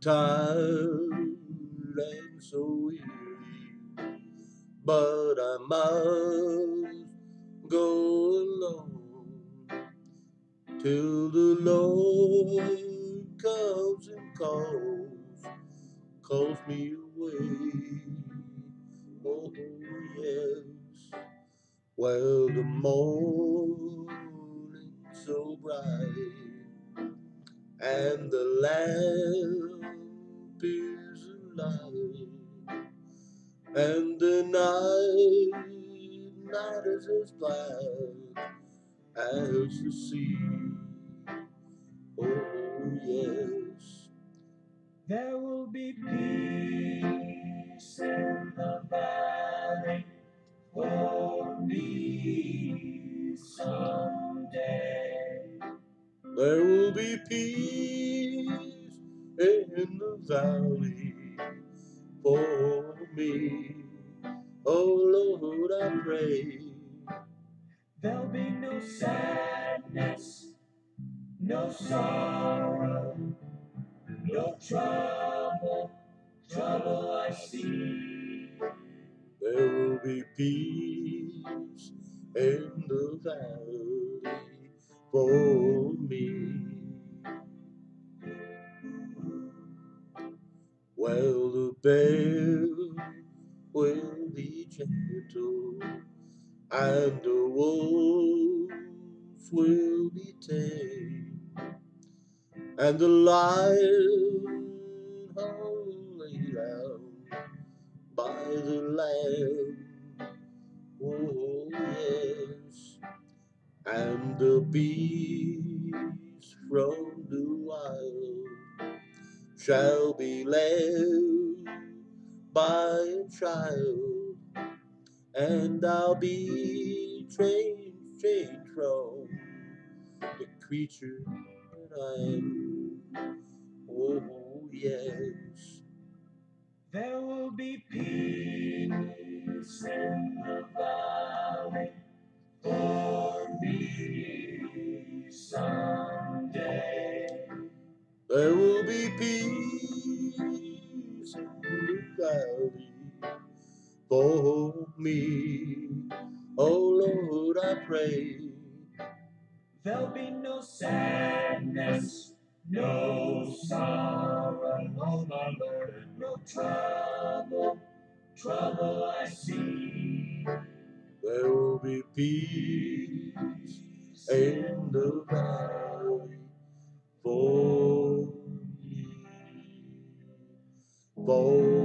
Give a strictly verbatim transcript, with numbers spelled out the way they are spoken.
tired and so weary, but I must go alone till the Lord comes and calls, calls me away. Oh yes, well the morning so bright and the lamp is alight, and the night, night is as black as the sea. Oh yes, There will be peace in the valley for me someday. there will be peace in the valley for me. Oh Lord, I pray. There'll be no sadness, no sorrow, no trouble, trouble I see. There will be peace in the valley for me. Well, the bell will be gentle, and the wolves will be tame, and the lion lay down by the lamb. Oh yes, and the beast from the wild shall be led by a child, and I'll be changed, changed from the creature that I am. Oh yes, There will be peace in the valley for me someday. there will be peace in the valley for me. Oh Lord, I pray. There'll be no sadness, no sorrow, oh my Lord, and no trouble, trouble I see. There will be peace in the valley for me. For